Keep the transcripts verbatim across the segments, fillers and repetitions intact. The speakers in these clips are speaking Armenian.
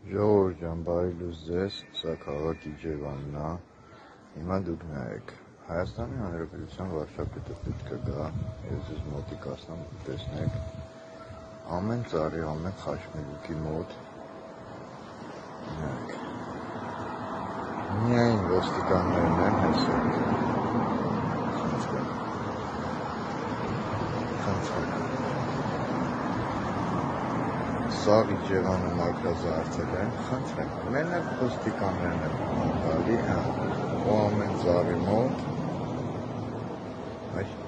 Ժողովուրդ ջան, բարի լույս ձեզ, սա քաղաքի Իջևանն է, հիմա դուք նայեք, Հայաստանի Հանրապետության վարչապետը պետք է գա, ես ձեզ մոտիկ ասեմ, տեսնեք, ամեն ծառի, ամեն խաչմերուկի մոտ, նայեք, միայն ոստիկաններն են հեսեք, խնդրեմ, խնդրեմ, Սաղ Իջևանը մաքրազարդել են, խնդրեմ, մենակ ոստիկաններն են գալի, ու ամեն ծառի մոտ, այ,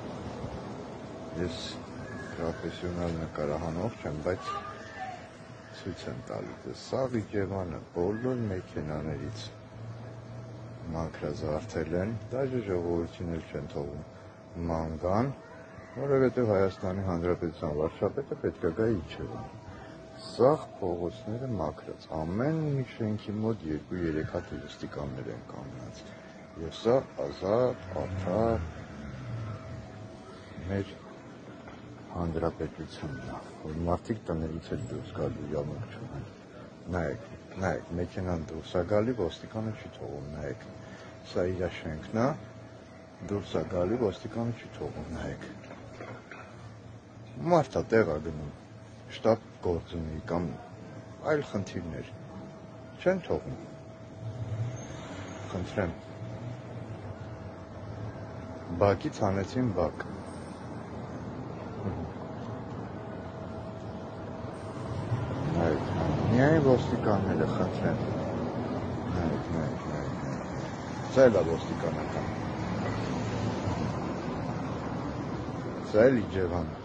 ես պրոֆեսիոնալ նկարահանող չեմ, բայց ցույց եմ տալիս, Սաղ Իջևանը բոլոր մեքենաներից մաքրազարդել են, դաժե ժողովրդին էլ չեն թողում ման գան, որովհետև Հայաստանի Հանրապետության վարչապետը պետք է գա Իջևան։ Սաղ փողոցները մաքրած, ամեն մի շենքի մոտ երկու-երեք հատ ոստիկաններ են կանգնած, և սա ազատ, արդար մեր հանրապետությունն է, որ մարդիկ տներից էլ դուրս գալու իրավունք չունեն։ Նայեք, նայեք, մեքենան դուրս է գալի, ոստիկանը չի թողում, նայեք, սա իր շենքն է, դուրս է գալի, ոստիկանը չի թողում, նայեք։ Մարդը տեղ է գնում, շտապ գործունի կամ այլ խնդիրներ չեն թողում, խնդրեմ, բակից հանեցին բակ, նայեք, միայն ոստիկանները, խնդրեմ, նայեք, նայեք, նայեք, սա էլ է ոստիկանական, սա էլ Իջևան